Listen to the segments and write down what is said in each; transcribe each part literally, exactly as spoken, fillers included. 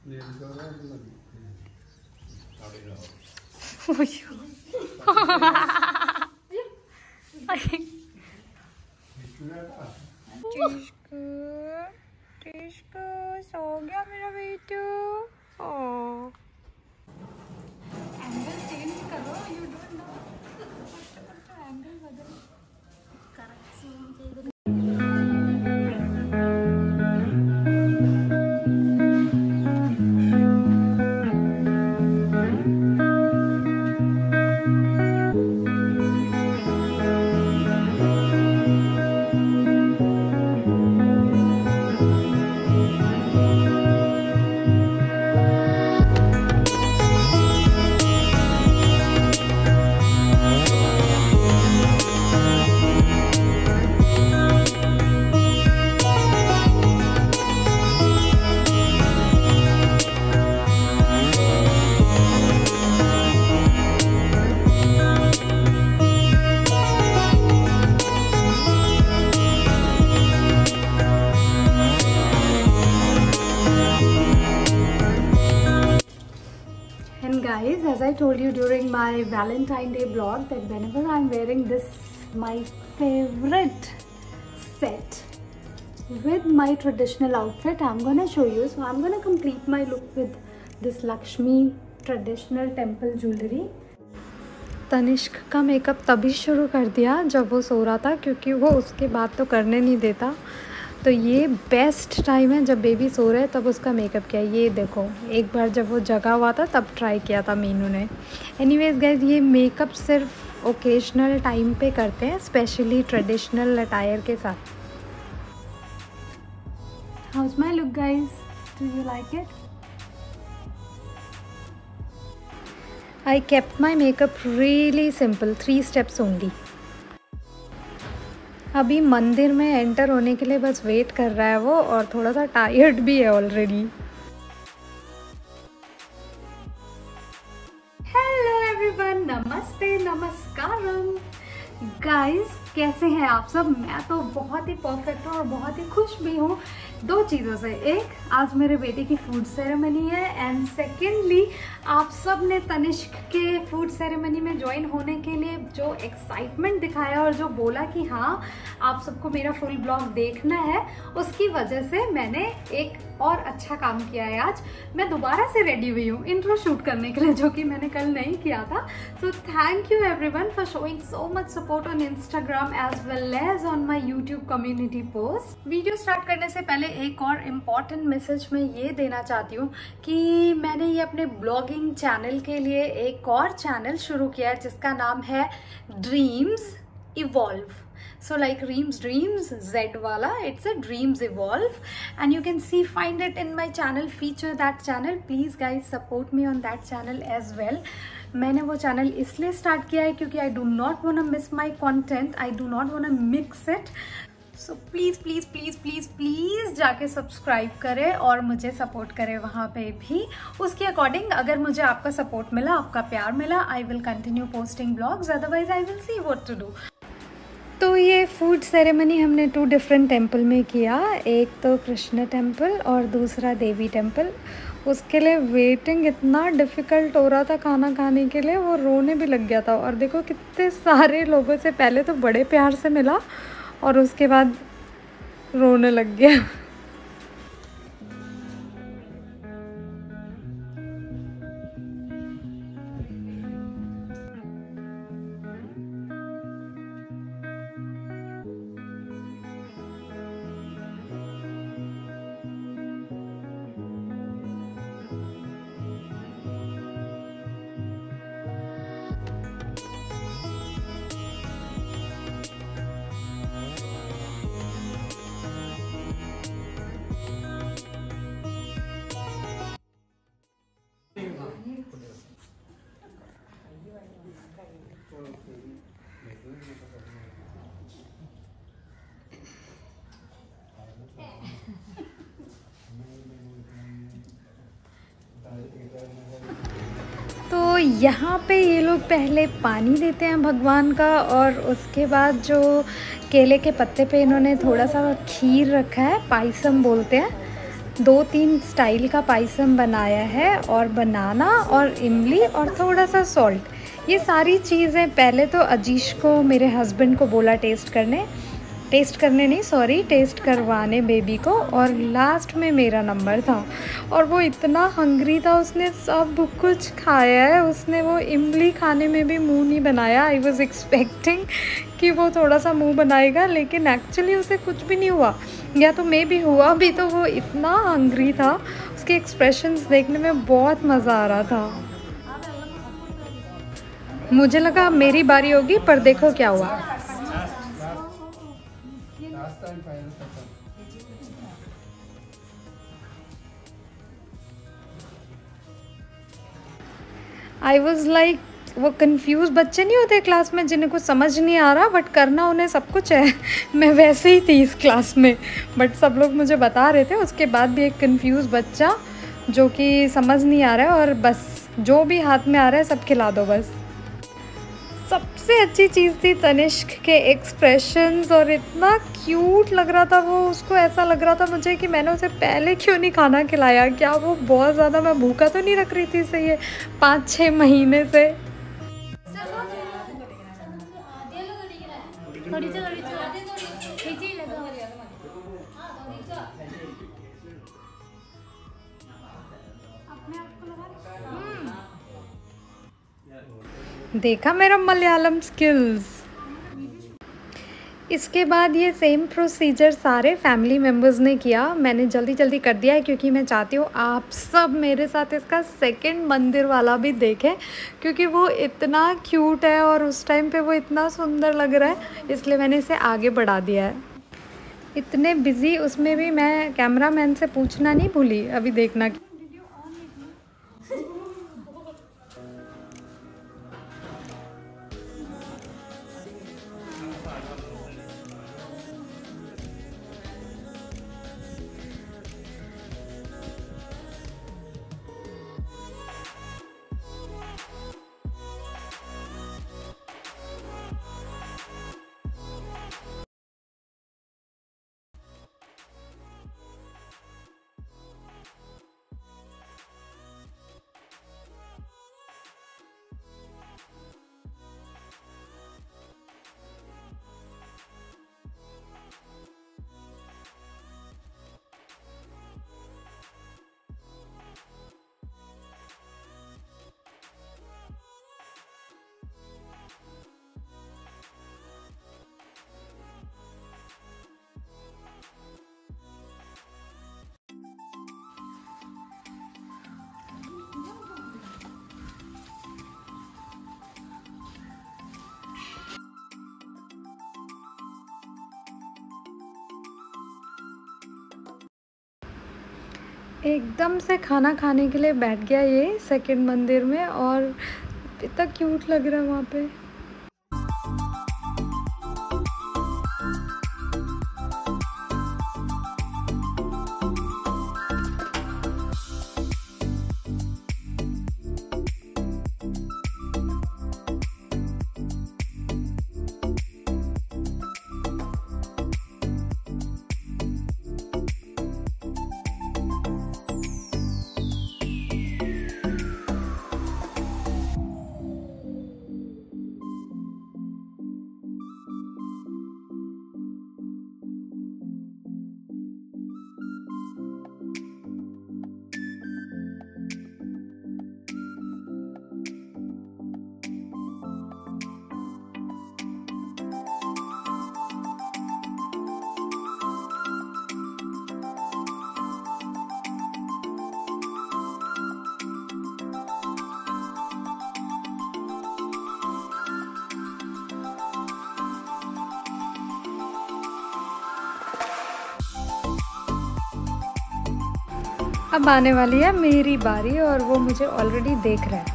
सो गया मेरा बेटू। ओ एंगल चेंज करो, यू डोंट नो एंगल बदल correct. Guys, as I told you during my Valentine Day vlog that whenever I'm wearing this my favorite set with my traditional outfit, I'm gonna show you. So I'm gonna complete my look with this Lakshmi traditional temple jewelry. Tanishq का makeup तभी शुरू कर दिया जब वो सो रहा था, क्योंकि वो उसके बाद तो करने नहीं देता। तो ये बेस्ट टाइम है जब बेबी सो रहे तब उसका मेकअप किया। ये देखो, एक बार जब वो जगा हुआ था तब ट्राई किया था मीनू ने। एनीवेज गाइज, ये मेकअप सिर्फ ओकेजनल टाइम पे करते हैं, स्पेशली ट्रेडिशनल अटायर के साथ। How is my look guys, do you like it? I kept my makeup really simple, three steps only. अभी मंदिर में एंटर होने के लिए बस वेट कर रहा है वो, और थोड़ा सा टायर्ड भी है ऑलरेडी। हेलो एवरीवन, नमस्ते, नमस्कारम। गाइस, कैसे हैं आप सब? मैं तो बहुत ही परफेक्ट हूँ और बहुत ही खुश भी हूँ दो चीज़ों से। एक, आज मेरे बेटे की फूड सेरेमनी है, एंड सेकेंडली आप सब ने तनिष्क के फूड सेरेमनी में ज्वाइन होने के लिए जो एक्साइटमेंट दिखाया और जो बोला कि हाँ आप सबको मेरा फुल ब्लॉग देखना है, उसकी वजह से मैंने एक और अच्छा काम किया है। आज मैं दोबारा से रेडी हुई हूँ इंट्रो शूट करने के लिए, जो कि मैंने कल नहीं किया था। So thank you everyone for showing so much support on Instagram as well as on my YouTube community post. Video start करने से पहले एक और इम्पॉर्टेंट मैसेज मैं ये देना चाहती हूँ कि मैंने ये अपने ब्लॉगिंग चैनल के लिए एक और चैनल शुरू किया है जिसका नाम है Dreams Evolve. So like Reem's Dreams, Z wala, it's a Dreams Evolve, and you can see, find it in my channel, feature that channel. Please guys support me on that channel as well. मैंने वो channel इसलिए start किया है क्योंकि I do not wanna miss my content, I do not wanna mix it. So please please please please please जाके subscribe करें और मुझे सपोर्ट करें वहाँ पे भी। उसके अकॉर्डिंग अगर मुझे आपका सपोर्ट मिला, आपका प्यार मिला, I will continue posting vlogs, otherwise I will see what to do. तो ये फूड सेरेमनी हमने टू डिफरेंट टेम्पल में किया, एक तो कृष्ण टेम्पल और दूसरा देवी टेम्पल। उसके लिए वेटिंग इतना डिफ़िकल्ट हो रहा था खाना खाने के लिए, वो रोने भी लग गया था। और देखो कितने सारे लोगों से पहले तो बड़े प्यार से मिला और उसके बाद रोने लग गया। तो यहाँ पे ये लोग पहले पानी देते हैं भगवान का, और उसके बाद जो केले के पत्ते पे इन्होंने थोड़ा सा खीर रखा है, पायसम बोलते हैं, दो तीन स्टाइल का पायसम बनाया है, और बनाना और इमली और थोड़ा सा सॉल्ट, ये सारी चीज़ें पहले तो अजीश को, मेरे हस्बैंड को बोला टेस्ट करने टेस्ट करने नहीं सॉरी टेस्ट करवाने बेबी को, और लास्ट में मेरा नंबर था। और वो इतना हंग्री था, उसने सब कुछ खाया है, उसने वो इमली खाने में भी मुंह नहीं बनाया। आई वॉज़ एक्सपेक्टिंग कि वो थोड़ा सा मुंह बनाएगा, लेकिन एक्चुअली उसे कुछ भी नहीं हुआ, या तो मे भी हुआ भी, तो वो इतना हंग्री था, उसके एक्सप्रेशंस देखने में बहुत मज़ा आ रहा था। मुझे लगा मेरी बारी होगी, पर देखो क्या हुआ। आई वॉज़ लाइक, वो कंफ्यूज बच्चे नहीं होते क्लास में जिन्हें कुछ समझ नहीं आ रहा बट करना उन्हें सब कुछ है। मैं वैसे ही थी इस क्लास में, बट सब लोग मुझे बता रहे थे, उसके बाद भी एक कंफ्यूज बच्चा जो कि समझ नहीं आ रहा है, और बस जो भी हाथ में आ रहा है सब खिला दो बस। सबसे अच्छी चीज़ थी तनिष्क के एक्सप्रेशंस, और इतना क्यूट लग रहा था वो, उसको ऐसा लग रहा था मुझे कि मैंने उसे पहले क्यों नहीं खाना खिलाया, क्या वो बहुत ज़्यादा मैं भूखा तो नहीं रख रही थी इसे ये पाँच छः महीने से। देखा मेरा मलयालम स्किल्स। इसके बाद ये सेम प्रोसीजर सारे फैमिली मेम्बर्स ने किया। मैंने जल्दी जल्दी कर दिया है क्योंकि मैं चाहती हूँ आप सब मेरे साथ इसका सेकंड मंदिर वाला भी देखें, क्योंकि वो इतना क्यूट है और उस टाइम पे वो इतना सुंदर लग रहा है, इसलिए मैंने इसे आगे बढ़ा दिया है। इतने बिज़ी उसमें भी मैं कैमरा मैन से पूछना नहीं भूली, अभी देखना। एकदम से खाना खाने के लिए बैठ गया ये सेकंड मंदिर में, और इतना क्यूट लग रहा है वहाँ पे। अब आने वाली है मेरी बारी, और वो मुझे ऑलरेडी देख रहा है।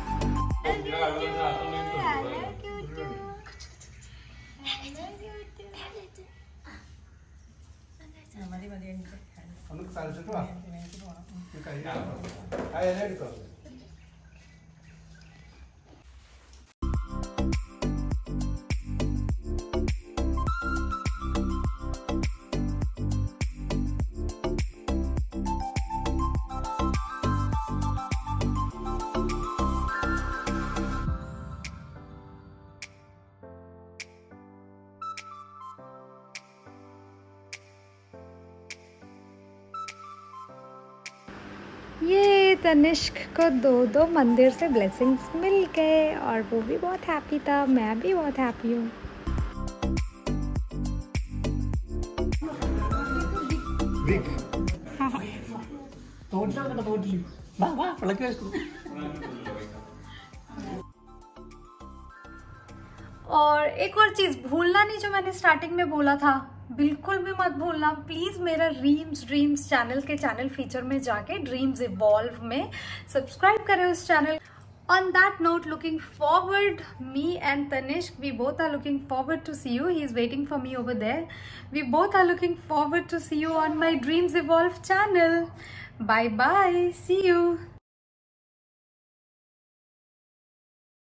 तनिष्क को दो दो मंदिर से ब्लेसिंग्स मिल गए और वो भी बहुत हैप्पी था, मैं भी बहुत हैप्पी हूँ। और एक और चीज़ भूलना नहीं, जो मैंने स्टार्टिंग में बोला था, बिल्कुल भी मत भूलना प्लीज़, मेरा ड्रीम्स ड्रीम्स चैनल के चैनल फीचर में जाके ड्रीम्स इवॉल्व में सब्सक्राइब करें उस channel. On that note, looking forward, me and Tanishk, we both are looking forward to see you. He is waiting for me over there. We both are looking forward to see you on my Dreams Evolve channel. Bye bye. See you.